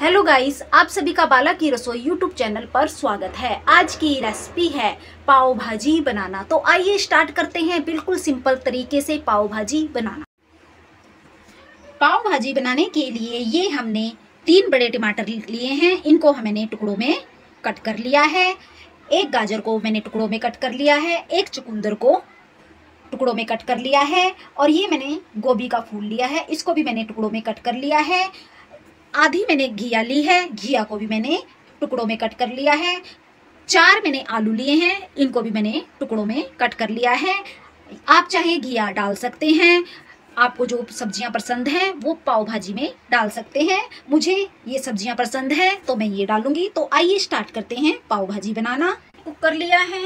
Hello guys, आप सभी का बाला की रसोई यूट्यूब चैनल पर स्वागत है। आज की रेसिपी है पाव भाजी बनाना। तो आइए स्टार्ट करते हैं बिल्कुल सिंपल तरीके से पाव भाजी बनाना। पाव भाजी बनाने के लिए ये हमने 3 बड़े टमाटर लिए हैं। इनको मैंने टुकड़ों में कट कर लिया है। एक गाजर को मैंने टुकड़ों में कट कर लिया है। एक चुकंदर को टुकड़ों में कट कर लिया है। और ये मैंने गोभी का फूल लिया है, इसको भी मैंने टुकड़ों में कट कर लिया है। आधी मैंने घिया ली है, घिया को भी मैंने टुकड़ों में कट कर लिया है। 4 मैंने आलू लिए हैं, इनको भी मैंने टुकड़ों में कट कर लिया है। आप चाहे घिया डाल सकते हैं, आपको जो सब्जियां पसंद हैं वो पाव भाजी में डाल सकते हैं। मुझे ये सब्जियां पसंद है तो मैं ये डालूंगी। तो आइए स्टार्ट करते हैं पाव भाजी बनाना। कुकर लिया है,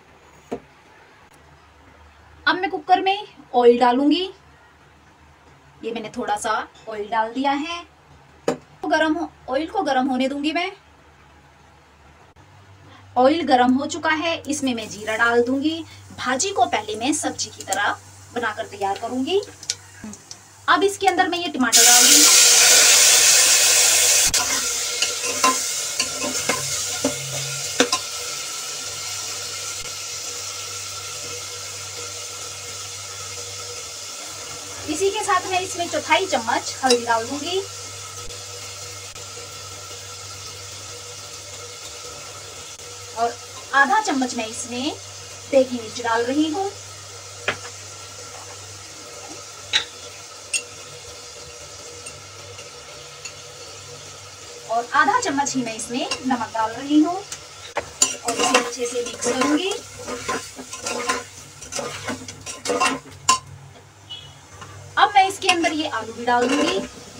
अब मैं कुकर में ऑयल डालूंगी। ये मैंने थोड़ा सा ऑयल डाल दिया है। ऑयल को गर्म होने दूंगी मैं। ऑयल गर्म हो चुका है, इसमें मैं जीरा डाल दूंगी। भाजी को पहले मैं सब्जी की तरह बनाकर तैयार करूंगी। अब इसके अंदर मैं ये टमाटर डाल दूंगी। इसी के साथ मैं इसमें 1/4 चम्मच हल्दी डाल दूंगी। और आधा चम्मच मैं इसमें देगी मिर्च डाल रही हूँ। और आधा चम्मच ही मैं इसमें नमक डाल रही हूँ और इसे अच्छे से मिक्स करूंगी। अब मैं इसके अंदर ये आलू भी डाल दूंगी।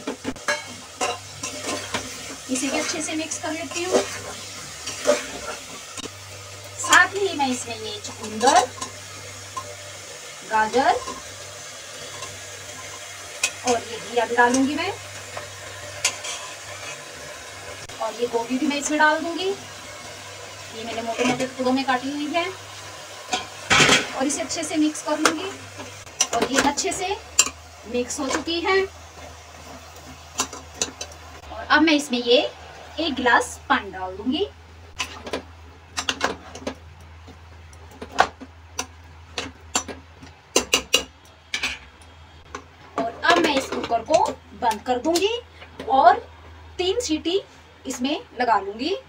इसे भी अच्छे से मिक्स कर लेती हूँ। साथ ही मैं इसमें ये चुकंदर, गाजर और ये घिया भी डालूंगी मैं। और ये गोभी भी मैं इसमें डाल दूंगी। ये मैंने मोटे मोटे टुकड़ों में काटी हुई है। और इसे अच्छे से मिक्स कर लूंगी। और ये अच्छे से मिक्स हो चुकी है। और अब मैं इसमें ये 1 गिलास पानी डाल दूंगी। और अब मैं इस कुकर को बंद कर दूंगी और 3 सीटी इसमें लगा लूंगी। ये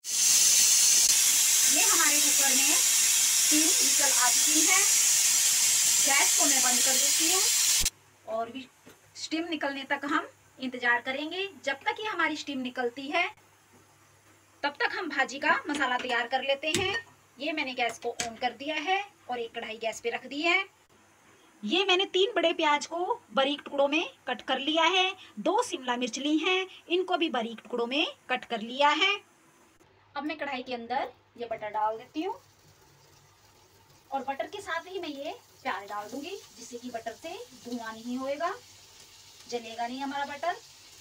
हमारे कुकर में 3 विसल आ चुकी है। गैस को मैं बंद कर देती हूँ और भी स्टीम निकलने तक हम इंतजार करेंगे। जब तक ये हमारी स्टीम निकलती है तब तक हम भाजी का मसाला तैयार कर लेते हैं। ये मैंने गैस को ऑन कर दिया है और एक कढ़ाई गैस पे रख दी है। ये मैंने 3 बड़े प्याज को बारीक टुकड़ों में कट कर लिया है। 2 शिमला मिर्च ली हैं, इनको भी बारीक टुकड़ों में कट कर लिया है। अब मैं कढ़ाई के अंदर ये बटर डाल देती हूँ और बटर के साथ ही मैं ये प्याज डाल दूंगी, जिससे कि बटर से धुआं नहीं होएगा, जलेगा नहीं हमारा बटर।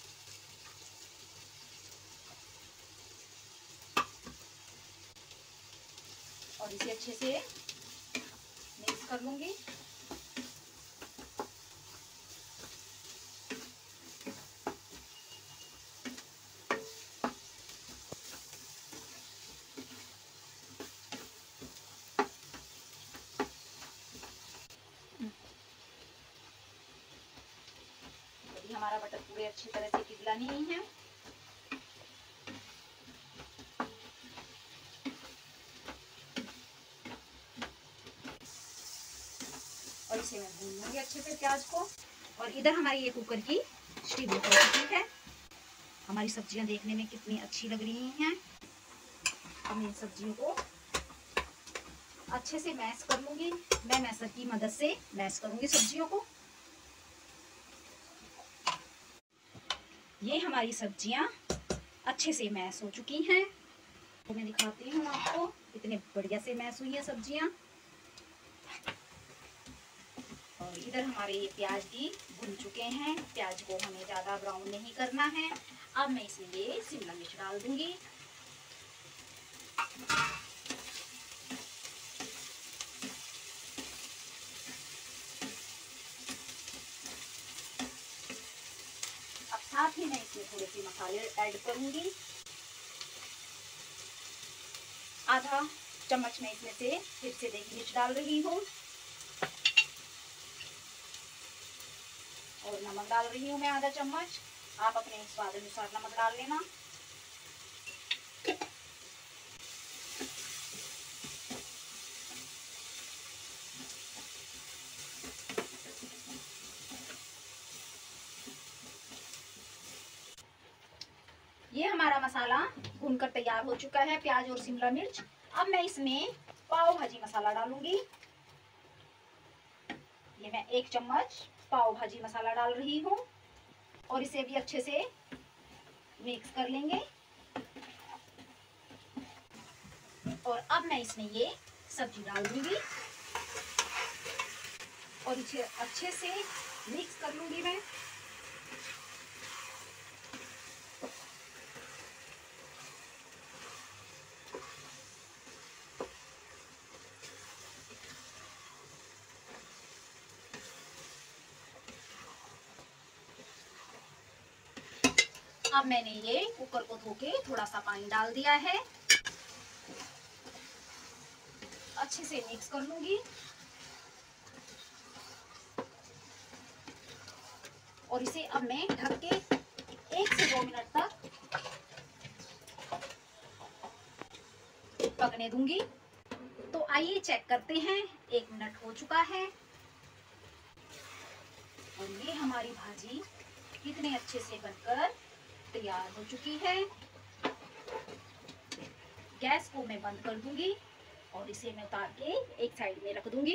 और इसे अच्छे से मिक्स कर लूंगी। अभी हमारा बटर पूरे अच्छी तरह से पिघला नहीं है। और इसे मैं भून लूंगी अच्छे से प्याज को। और इधर हमारी ये कुकर की स्टीम निकल चुकी है। हमारी सब्जियां देखने में कितनी अच्छी लग रही हैं। अब मैं इन सब्जियों को अच्छे से मैश कर लूंगी। मैं मैशर की मदद से मैश करूंगी सब्जियों को। ये हमारी सब्जियां अच्छे से मैश हो चुकी हैं। तो मैं दिखाती हूँ आपको, कितने बढ़िया से मैश हुई है सब्जियां। और इधर हमारे ये प्याज भी भुन चुके हैं। प्याज को हमें ज़्यादा ब्राउन नहीं करना है। अब मैं इसमें ये शिमला मिर्च डाल दूंगी। अब साथ ही मैं इसमें थोड़े से मसाले ऐड करूंगी। आधा चम्मच में इसमें से फिर से देगी मिर्च डाल रही हूँ और नमक डाल रही हूँ मैं आधा चम्मच। आप अपने स्वाद अनुसार नमक डाल लेना। ये हमारा मसाला भूनकर तैयार हो चुका है, प्याज और शिमला मिर्च। अब मैं इसमें पाव भाजी मसाला डालूंगी। ये मैं 1 चम्मच पाव भाजी मसाला डाल रही हूँ और इसे भी अच्छे से मिक्स कर लेंगे। और अब मैं इसमें ये सब्जी डाल दूंगी और इसे अच्छे से मिक्स कर लूंगी मैं। अब मैंने ये कुकर को धो के थोड़ा सा पानी डाल दिया है, अच्छे से मिक्स कर लूंगी और इसे अब मैं ढक के 1 से 2 मिनट तक पकने दूंगी। तो आइए चेक करते हैं, 1 मिनट हो चुका है और ये हमारी भाजी कितने अच्छे से बनकर तैयार हो चुकी है। गैस को मैं बंद कर दूंगी और इसे मैं उतार के एक साइड में रख दूंगी।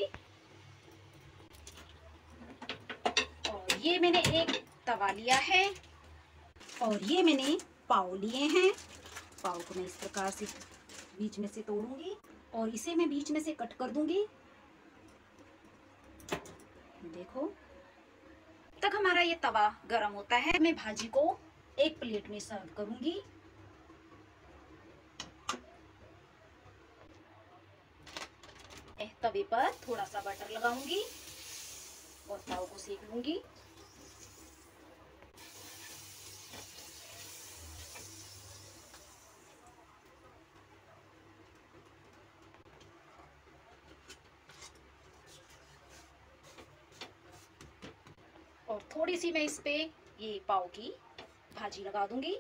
और ये मैंने एक तवा लिया है और ये मैंने पाव लिए हैं। पाव को मैं इस प्रकार से बीच में से तोड़ूंगी और इसे मैं बीच में से कट कर दूंगी। देखो, तक हमारा ये तवा गरम होता है। मैं भाजी को एक प्लेट में सर्व करूंगी। तवे पर थोड़ा सा बटर लगाऊंगी और पाव को सेक लूंगी। और थोड़ी सी मैं इस पे ये पाव की भाजी लगा दूंगी।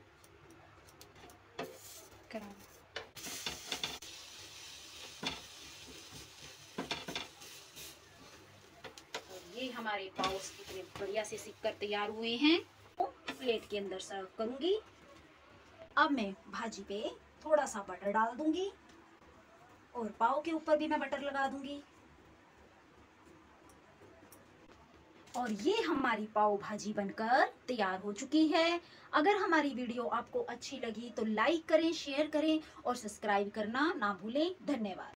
ये हमारे पाव कितने बढ़िया से सिक कर तैयार हुए हैं। तो प्लेट के अंदर सर्व करूंगी। अब मैं भाजी पे थोड़ा सा बटर डाल दूंगी और पाव के ऊपर भी मैं बटर लगा दूंगी। और ये हमारी पाव भाजी बनकर तैयार हो चुकी है। अगर हमारी वीडियो आपको अच्छी लगी तो लाइक करें, शेयर करें और सब्सक्राइब करना ना भूलें। धन्यवाद।